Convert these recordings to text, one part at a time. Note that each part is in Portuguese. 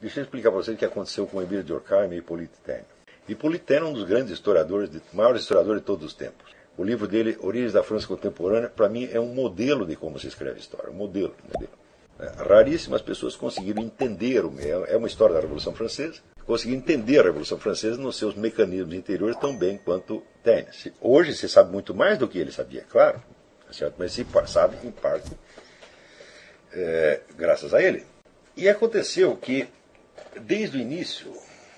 Deixa eu explicar para vocês o que aconteceu com Emile Durkheim e Hippolyte Taine. Hippolyte Taine é um dos grandes historiadores, maiores historiadores de todos os tempos. O livro dele, Origens da França Contemporânea, para mim é um modelo de como se escreve história. Um modelo. Raríssimas pessoas conseguiram entender, é uma história da Revolução Francesa, conseguiram entender a Revolução Francesa nos seus mecanismos interiores tão bem quanto Taine. Hoje se sabe muito mais do que ele sabia, claro, certo? Mas se sabe, em parte, graças a ele. E aconteceu que, desde o início,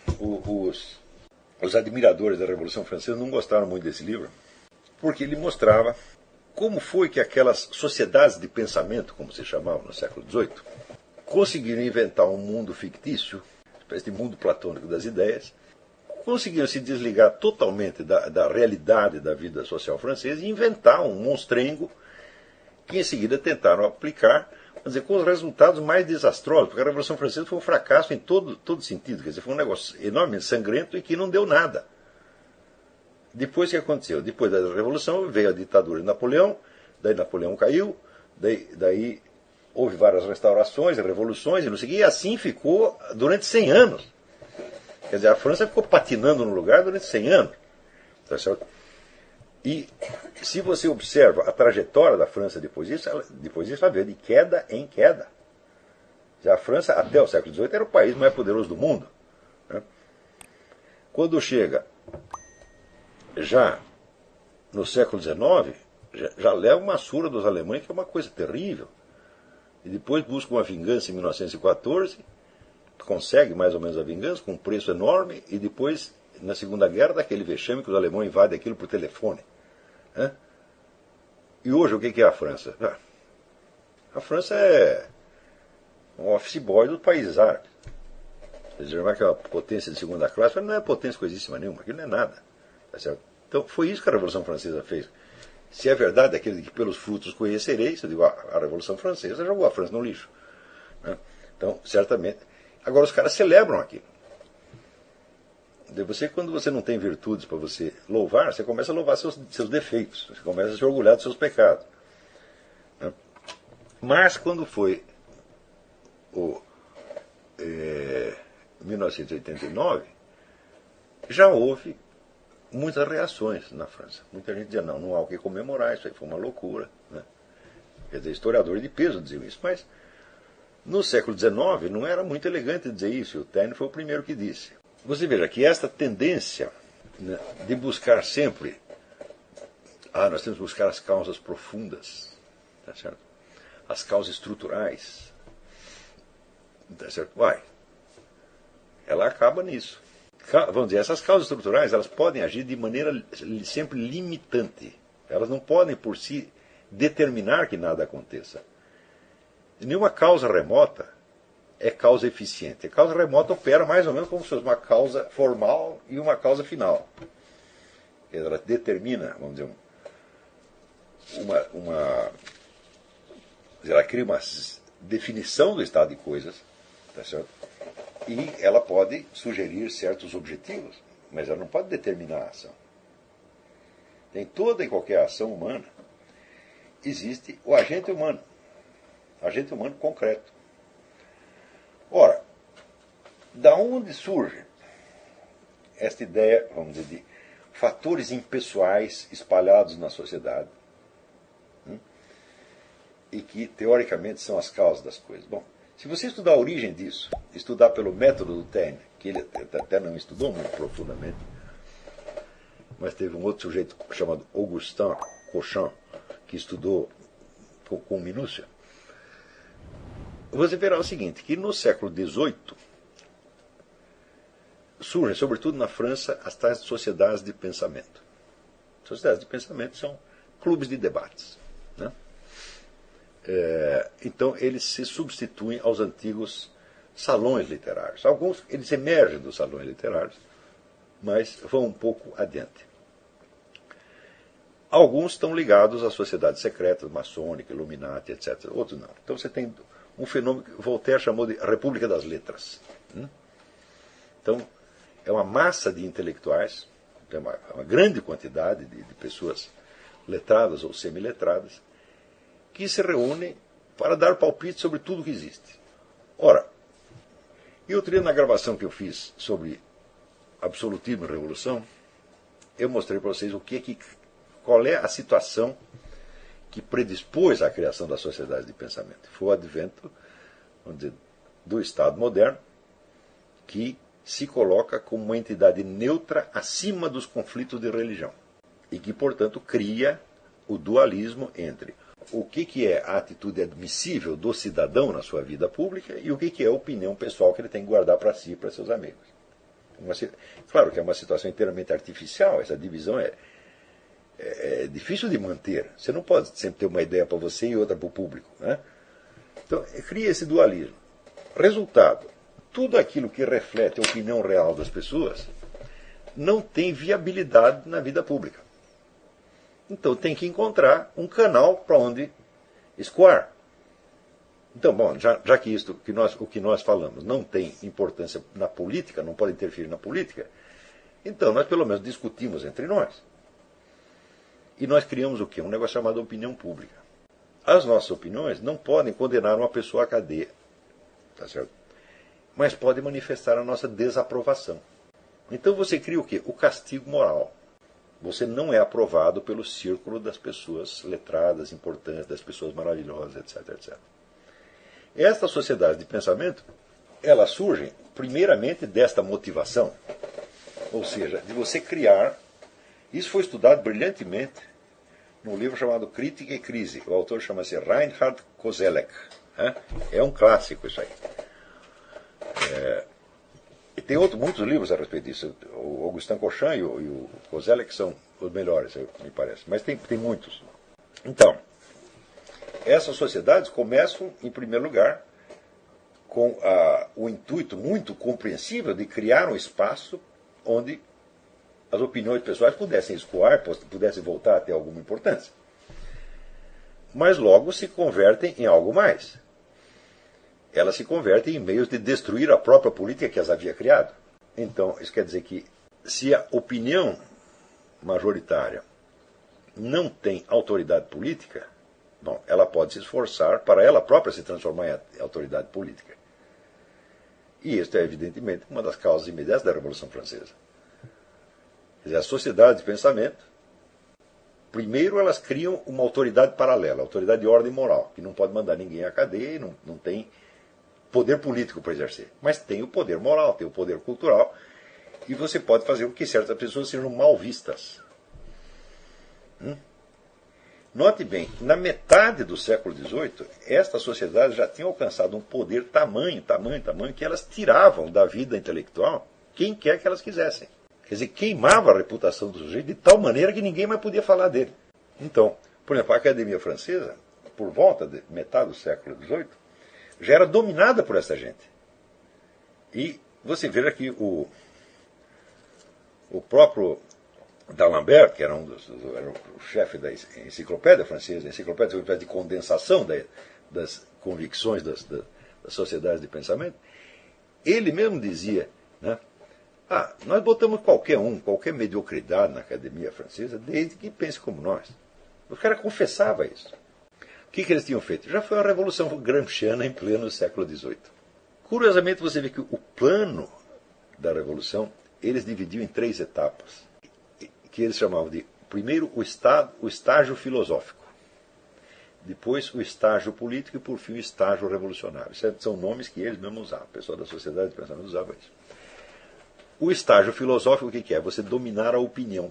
os admiradores da Revolução Francesa não gostaram muito desse livro, porque ele mostrava como foi que aquelas sociedades de pensamento, como se chamavam no século XVIII, conseguiram inventar um mundo fictício, uma espécie de mundo platônico das ideias, conseguiram se desligar totalmente da realidade da vida social francesa e inventar um monstrengo que em seguida tentaram aplicar, quer dizer, com os resultados mais desastrosos, porque a Revolução Francesa foi um fracasso em todo sentido, quer dizer, foi um negócio enormemente sangrento e que não deu nada. Depois o que aconteceu? Depois da Revolução veio a ditadura de Napoleão, daí Napoleão caiu, daí houve várias restaurações, revoluções, e não sei o que, e assim ficou durante 100 anos. Quer dizer, a França ficou patinando no lugar durante 100 anos. Tá certo? E se você observa a trajetória da França depois disso, ela veio de queda em queda. Já a França, até o século XVIII, era o país mais poderoso do mundo. Né? Quando chega já no século XIX, já leva uma surra dos alemães, que é uma coisa terrível. E depois busca uma vingança em 1914, consegue mais ou menos a vingança, com um preço enorme, e depois, na Segunda Guerra, daquele vexame que os alemães invadem aquilo por telefone. E hoje o que é a França? A França é um office boy dos países árabes. Quer dizer, que é uma potência de segunda classe, mas não é potência coisíssima nenhuma, aquilo não é nada. Tá certo? Então foi isso que a Revolução Francesa fez. Se é verdade aquilo de que pelos frutos conhecereis, eu digo, a Revolução Francesa jogou a França no lixo. Então, certamente. Agora os caras celebram aquilo. Quando você não tem virtudes para você louvar, você começa a louvar seus defeitos, você começa a se orgulhar dos seus pecados. Mas quando foi 1989, já houve muitas reações na França. Muita gente dizia, não há o que comemorar, isso aí foi uma loucura. Né? Quer dizer, historiadores de peso diziam isso. Mas no século XIX não era muito elegante dizer isso, e o Taine foi o primeiro que disse. Você veja que esta tendência, né, de buscar sempre, nós temos que buscar as causas profundas, tá certo? As causas estruturais, tá certo? Ela acaba nisso. Vamos dizer, essas causas estruturais, elas podem agir de maneira sempre limitante. Elas não podem por si determinar que nada aconteça. Nenhuma causa remota é causa eficiente. A causa remota opera mais ou menos como se fosse uma causa formal e uma causa final. Ela determina, vamos dizer, ela cria uma definição do estado de coisas, tá certo? E ela pode sugerir certos objetivos, mas ela não pode determinar a ação. Em toda e qualquer ação humana existe o agente humano concreto. Ora, da onde surge esta ideia, vamos dizer, de fatores impessoais espalhados na sociedade, e que teoricamente são as causas das coisas? Bom, se você estudar a origem disso, estudar pelo método do Taine, que ele até não estudou muito profundamente, mas teve um outro sujeito chamado Augustin Cauchin, que estudou com minúcia, você verá o seguinte, que no século XVIII surgem, sobretudo na França, as tais sociedades de pensamento. Sociedades de pensamento são clubes de debates. Né? Então eles se substituem aos antigos salões literários. Alguns eles emergem dos salões literários, mas vão um pouco adiante. Alguns estão ligados às sociedades secretas, maçônica, Illuminati, etc. Outros não. Então você tem um fenômeno que Voltaire chamou de República das Letras. Então, é uma massa de intelectuais, uma grande quantidade de pessoas letradas ou semiletradas, que se reúnem para dar palpite sobre tudo que existe. Ora, E outro dia, na gravação que eu fiz sobre absolutismo e revolução, eu mostrei para vocês qual é a situação que predispôs à criação da sociedade de pensamento. Foi o advento, vamos dizer, do Estado moderno, que se coloca como uma entidade neutra acima dos conflitos de religião e que, portanto, cria o dualismo entre o que é a atitude admissível do cidadão na sua vida pública e o que é a opinião pessoal que ele tem que guardar para si e para seus amigos. Claro que é uma situação inteiramente artificial, essa divisão é difícil de manter. Você não pode sempre ter uma ideia para você e outra para o público, né? Então, cria esse dualismo. Resultado, tudo aquilo que reflete a opinião real das pessoas não tem viabilidade na vida pública. Então tem que encontrar um canal para onde escoar. Então, bom, já que o que nós falamos não tem importância na política, não pode interferir na política, então nós pelo menos discutimos entre nós. E nós criamos o quê? Um negócio chamado opinião pública. As nossas opiniões não podem condenar uma pessoa à cadeia, tá certo? Mas podem manifestar a nossa desaprovação. Então você cria o quê? O castigo moral. Você não é aprovado pelo círculo das pessoas letradas, importantes, das pessoas maravilhosas, etc, etc. Esta sociedade de pensamento, ela surge primeiramente desta motivação, ou seja, de você criar. Isso foi estudado brilhantemente num livro chamado Crítica e Crise. O autor chama-se Reinhard Koselleck. É um clássico isso aí. E tem muitos livros a respeito disso. O Augustin Cochin e o Koselleck são os melhores, me parece. Mas tem muitos. Então, essas sociedades começam, em primeiro lugar, com o intuito muito compreensível de criar um espaço onde as opiniões pessoais pudessem escoar, pudessem voltar a ter alguma importância. Mas logo se convertem em algo mais. Elas se convertem em meios de destruir a própria política que as havia criado. Então, isso quer dizer que se a opinião majoritária não tem autoridade política, bom, ela pode se esforçar para ela própria se transformar em autoridade política. E isso é, evidentemente, uma das causas imediatas da Revolução Francesa. Quer dizer, a sociedade de pensamento, primeiro elas criam uma autoridade paralela, autoridade de ordem moral, que não pode mandar ninguém à cadeia e não tem poder político para exercer. Mas tem o poder moral, tem o poder cultural, e você pode fazer com que certas pessoas sejam mal vistas. Note bem, na metade do século XVIII, estas sociedades já tinham alcançado um poder tamanho, que elas tiravam da vida intelectual quem quer que elas quisessem. Quer dizer, queimava a reputação do sujeito de tal maneira que ninguém mais podia falar dele. Então, por exemplo, a Academia Francesa, por volta de metade do século XVIII, já era dominada por essa gente. E você veja que o próprio D'Alembert, que era era o chefe da enciclopédia francesa, a enciclopédia de condensação das convicções das sociedades de pensamento, ele mesmo dizia, né, nós botamos qualquer mediocridade na Academia Francesa, desde que pense como nós. O cara confessava isso. O que eles tinham feito? Já foi a Revolução Gramsciana em pleno século XVIII. Curiosamente, você vê que o plano da Revolução, eles dividiam em 3 etapas, que eles chamavam de, primeiro, o estágio filosófico, depois o estágio político e, por fim, o estágio revolucionário. Isso são nomes que eles mesmos usavam. O pessoal da sociedade de pensamento usava isso. O estágio filosófico, o que é? Você dominar a opinião.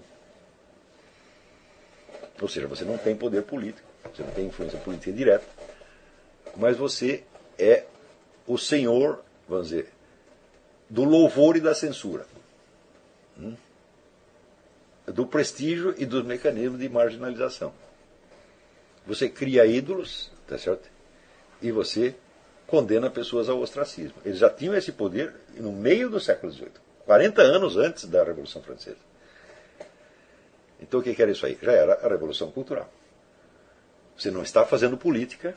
Ou seja, você não tem poder político, você não tem influência política direta, mas você é o senhor, vamos dizer, do louvor e da censura, do prestígio e dos mecanismos de marginalização. Você cria ídolos, tá certo? E você condena pessoas ao ostracismo. Eles já tinham esse poder no meio do século XVIII, 40 anos antes da Revolução Francesa. Então o que era isso aí? Já era a Revolução Cultural. Você não está fazendo política.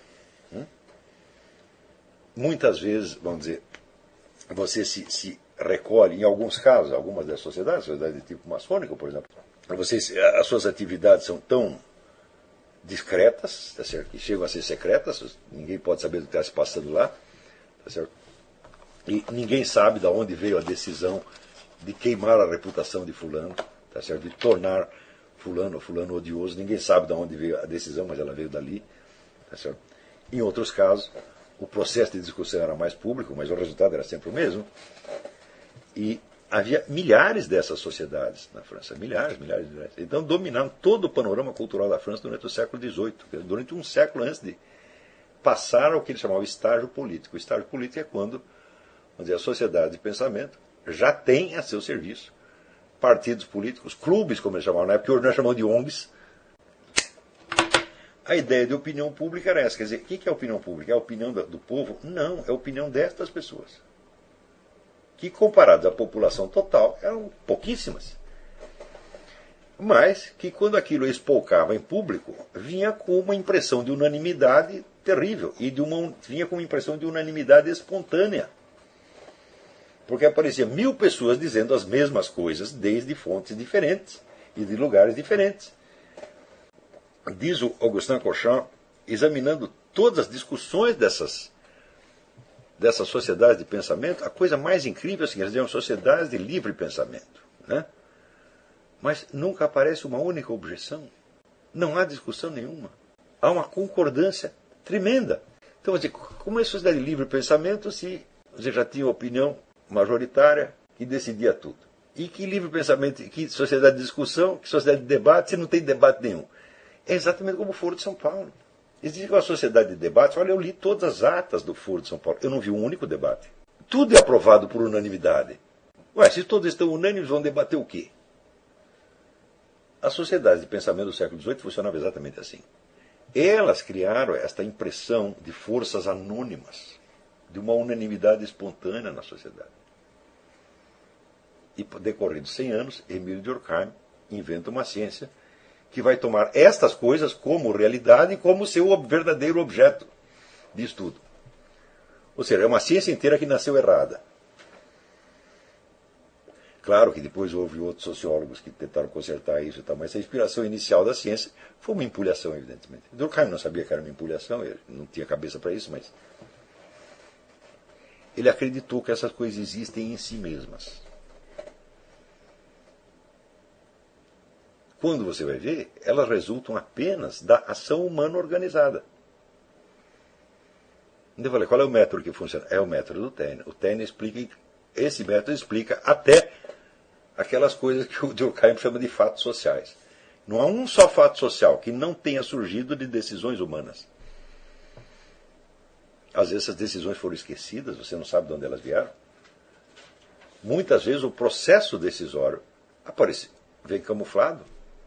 Muitas vezes, vamos dizer, você se recolhe, em alguns casos, algumas das sociedades de tipo maçônico, por exemplo, as suas atividades são tão discretas, tá certo? Que chegam a ser secretas, ninguém pode saber do que está se passando lá, tá certo? E ninguém sabe de onde veio a decisão de queimar a reputação de fulano, tá certo? De tornar fulano odioso. Ninguém sabe de onde veio a decisão, mas ela veio dali. Tá certo? Em outros casos, o processo de discussão era mais público, mas o resultado era sempre o mesmo. E havia milhares dessas sociedades na França, milhares. Então dominaram todo o panorama cultural da França durante o século XVIII, durante um século antes de passar ao que eles chamavam de estágio político. O estágio político é quando, vamos dizer, a sociedade de pensamento já tem a seu serviço partidos políticos, clubes, como eles chamavam na época, que hoje nós chamamos de ONGs. A ideia de opinião pública era essa. Quer dizer, o que é a opinião pública? É a opinião do povo? Não, é a opinião destas pessoas. Que, comparadas à população total, eram pouquíssimas. Mas que, quando aquilo espolcava em público, vinha com uma impressão de unanimidade terrível. E vinha com uma impressão de unanimidade espontânea. Porque apareciam 1000 pessoas dizendo as mesmas coisas, desde fontes diferentes e de lugares diferentes. Diz o Augustin Cauchamp, examinando todas as discussões dessas sociedades de pensamento, a coisa mais incrível é que eles eram sociedades de livre pensamento. Né? Mas nunca aparece uma única objeção. Não há discussão nenhuma. Há uma concordância tremenda. Então, como é sociedade de livre pensamento se você já tinha opinião majoritária que decidia tudo? E que livre pensamento, que sociedade de discussão, que sociedade de debate, se não tem debate nenhum? É exatamente como o Foro de São Paulo. Existe uma sociedade de debate. Olha, eu li todas as atas do Foro de São Paulo. Eu não vi um único debate. Tudo é aprovado por unanimidade. Ué, se todos estão unânimes, vão debater o quê? As sociedades de pensamento do século XVIII funcionavam exatamente assim. Elas criaram esta impressão de forças anônimas, de uma unanimidade espontânea na sociedade. E, decorridos 100 anos, Émile Durkheim inventa uma ciência que vai tomar estas coisas como realidade e como seu verdadeiro objeto de estudo. Ou seja, é uma ciência inteira que nasceu errada. Claro que depois houve outros sociólogos que tentaram consertar isso e tal, mas a inspiração inicial da ciência foi uma empulhação, evidentemente. Durkheim não sabia que era uma empulhação, ele não tinha cabeça para isso, mas ele acreditou que essas coisas existem em si mesmas. Quando você vai ver, elas resultam apenas da ação humana organizada. Então eu falei, qual é o método que funciona? É o método do Taine. O Taine explica, esse método explica até aquelas coisas que o Durkheim chama de fatos sociais. Não há um só fato social que não tenha surgido de decisões humanas. Às vezes essas decisões foram esquecidas, você não sabe de onde elas vieram. Muitas vezes o processo decisório vem camuflado.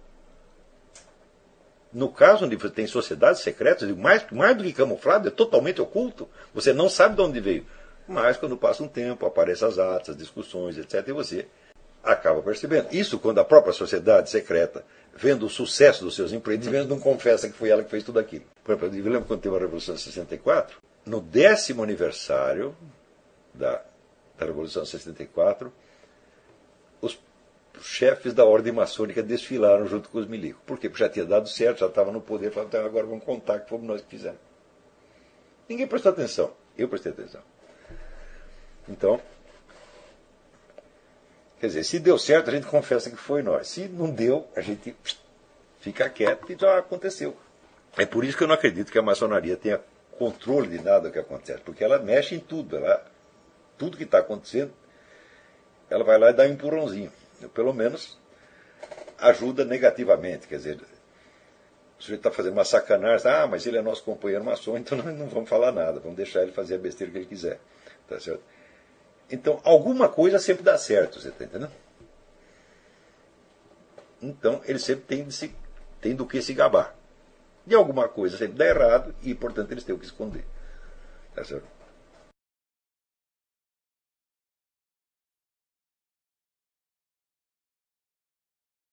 No caso onde você tem sociedades secretas, mais do que camuflado, é totalmente oculto. Você não sabe de onde veio. Mas quando passa um tempo, aparecem as atas, as discussões, etc. E você acaba percebendo. Isso quando a própria sociedade secreta, vendo o sucesso dos seus empreendimentos, não confessa que foi ela que fez tudo aquilo. Por exemplo, eu lembro quando teve a Revolução de 64, no 10º aniversário da Revolução de 64, os chefes da ordem maçônica desfilaram junto com os milicos. Por quê? Porque já tinha dado certo, já estava no poder, falaram, então agora vamos contar que fomos nós que fizemos. Ninguém prestou atenção. Eu prestei atenção. Então, quer dizer, se deu certo, a gente confessa que foi nós. Se não deu, a gente fica quieto e já aconteceu. É por isso que eu não acredito que a maçonaria tenha controle de nada que acontece, porque ela mexe em tudo. Tudo que está acontecendo, ela vai lá e dá um empurrãozinho. Pelo menos ajuda negativamente. Quer dizer, o sujeito está fazendo uma sacanagem, mas ele é nosso companheiro maçom, então nós não vamos falar nada, vamos deixar ele fazer a besteira que ele quiser. Tá certo? Então, alguma coisa sempre dá certo, você está entendendo? Então, eles sempre têm do que se gabar. E alguma coisa sempre dá errado e, portanto, eles têm o que esconder. Tá certo?